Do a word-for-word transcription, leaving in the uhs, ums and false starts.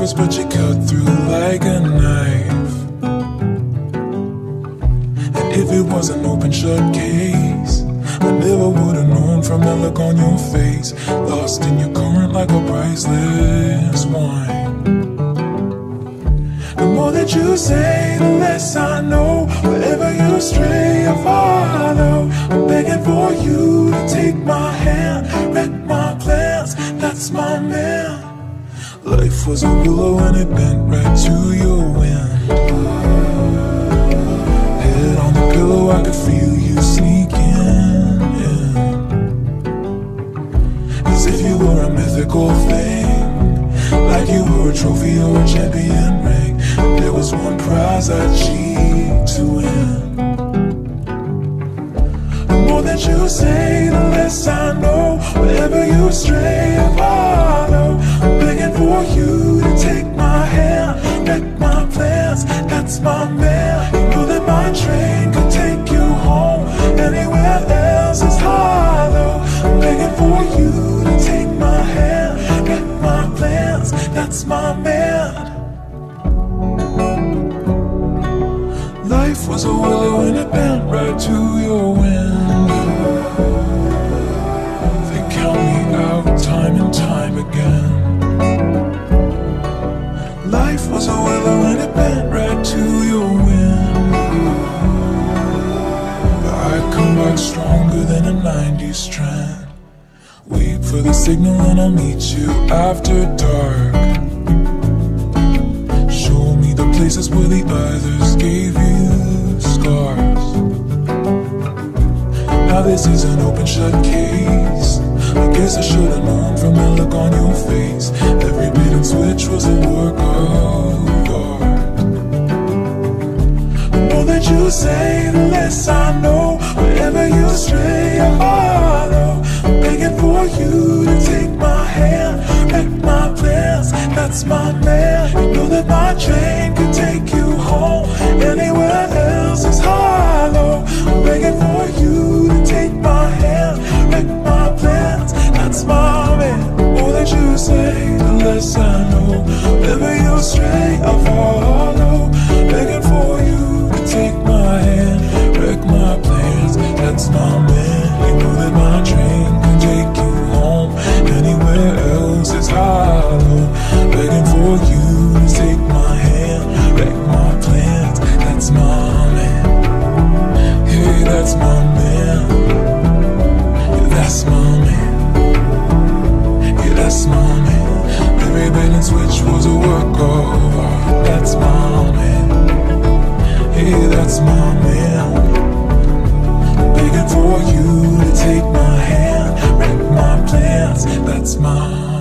surface, but you cut through like a knife. And if it was an open shut case, I never would've known from the look on your face. Lost in your current like a priceless wine. The more that you say, the less I know. Wherever you stray, I follow. I'm begging for you to take my hand, wreck my plans, that's my man. Life was a willow and it bent right to your wind. Head on the pillow, I could feel you sneaking in, as if you were a mythical thing, like you were a trophy or a champion ring. There was one prize I'd cheat to win. The more that you say, the less I know. Wherever you stray, I follow. I'm begging for you to take my hand, wreck my plans, that's my man. You know that my train could take you home, anywhere else is hollow. I'm begging for you to take my hand, wreck my plans, that's my man. Life was a willow and it bent right to your wind. They count me out time and time again. Life was a willow and it bent right to your wind. But I come back stronger than a nineties trend. Wait for the signal and I'll meet you after dark. Places where the others gave you scars. Now this is an open shut case. I guess I should've known from the look on your face. Every bait and switch was a work of art. The more that you say, the less I know. Wherever you stray, I follow. I'm begging for you to take my hand, wreck my plans, that's my man. You know that my train could take you home, anywhere else is hollow. I'm begging for you to take my hand, wreck my plans, that's my man. The more that you say, the less I know. Wherever you stray, I follow. Begging for you to take my hand, wreck my plans, that's my man. You know that my train can take you home, anywhere else is hollow. Begging for you to take my hand, wreck my plans, that's my man. Hey, that's my man. Yeah, that's my man. Yeah, that's my man. Every bait and switch was a work of art. That's my man. Hey, that's my man. Begging for you to take my hand, wreck my plans, that's my